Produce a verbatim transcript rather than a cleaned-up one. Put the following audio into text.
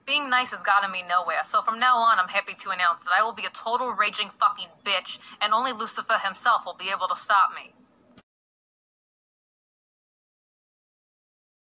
Being nice has gotten me nowhere, so from now on I'm happy to announce that I will be a total raging fucking bitch, and only Lucifer himself will be able to stop me.